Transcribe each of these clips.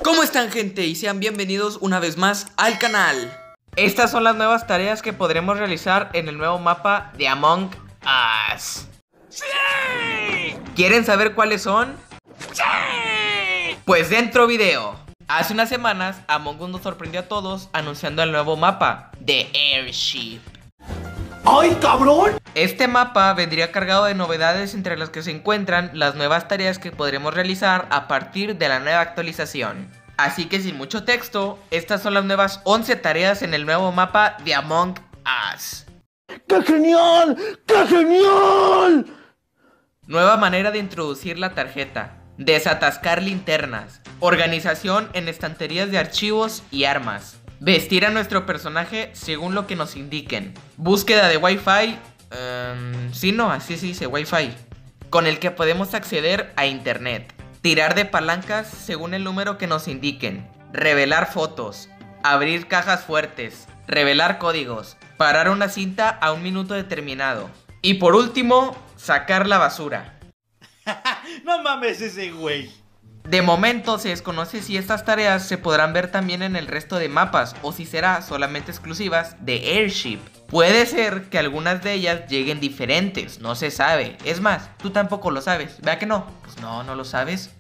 ¿Cómo están, gente? Y sean bienvenidos una vez más al canal. Estas son las nuevas tareas que podremos realizar en el nuevo mapa de Among Us. ¡Sí! ¿Quieren saber cuáles son? ¡Sí! Pues dentro video. Hace unas semanas Among Us nos sorprendió a todos anunciando el nuevo mapa, The Airship. ¡Ay, cabrón! Este mapa vendría cargado de novedades, entre las que se encuentran las nuevas tareas que podremos realizar a partir de la nueva actualización. Así que sin mucho texto, estas son las nuevas 11 tareas en el nuevo mapa de Among Us. ¡Qué genial! ¡Qué genial! Nueva manera de introducir la tarjeta. Desatascar linternas. Organización en estanterías de archivos y armas. Vestir a nuestro personaje según lo que nos indiquen. Búsqueda de Wi-Fi. Así se dice, Wi-Fi. Con el que podemos acceder a internet. Tirar de palancas según el número que nos indiquen. Revelar fotos. Abrir cajas fuertes. Revelar códigos. Parar una cinta a un minuto determinado. Y por último, sacar la basura. No mames ese güey. De momento se desconoce si estas tareas se podrán ver también en el resto de mapas o si será solamente exclusivas de Airship. Puede ser que algunas de ellas lleguen diferentes, no se sabe. Es más, tú tampoco lo sabes, ¿verdad que no? Pues no lo sabes.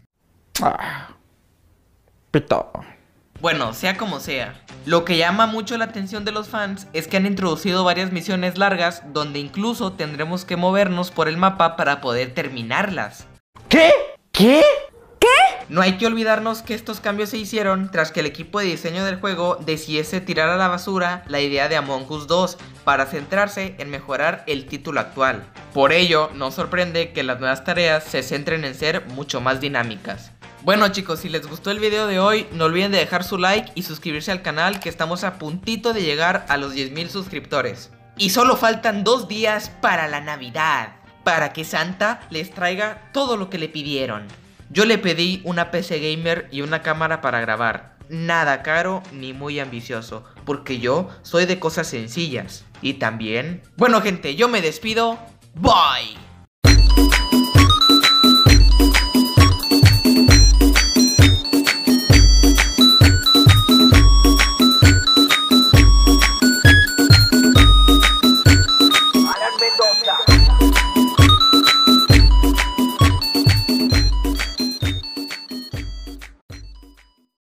Pito. Bueno, sea como sea, lo que llama mucho la atención de los fans es que han introducido varias misiones largas donde incluso tendremos que movernos por el mapa para poder terminarlas. ¿Qué? ¿Qué? No hay que olvidarnos que estos cambios se hicieron tras que el equipo de diseño del juego decidiese tirar a la basura la idea de Among Us 2 para centrarse en mejorar el título actual. Por ello, no sorprende que las nuevas tareas se centren en ser mucho más dinámicas. Bueno chicos, si les gustó el video de hoy, no olviden de dejar su like y suscribirse al canal, que estamos a puntito de llegar a los 10,000 suscriptores. Y solo faltan 2 días para la Navidad, para que Santa les traiga todo lo que le pidieron. Yo le pedí una PC gamer y una cámara para grabar. Nada caro ni muy ambicioso, porque yo soy de cosas sencillas. Y también... Bueno gente, yo me despido. Bye.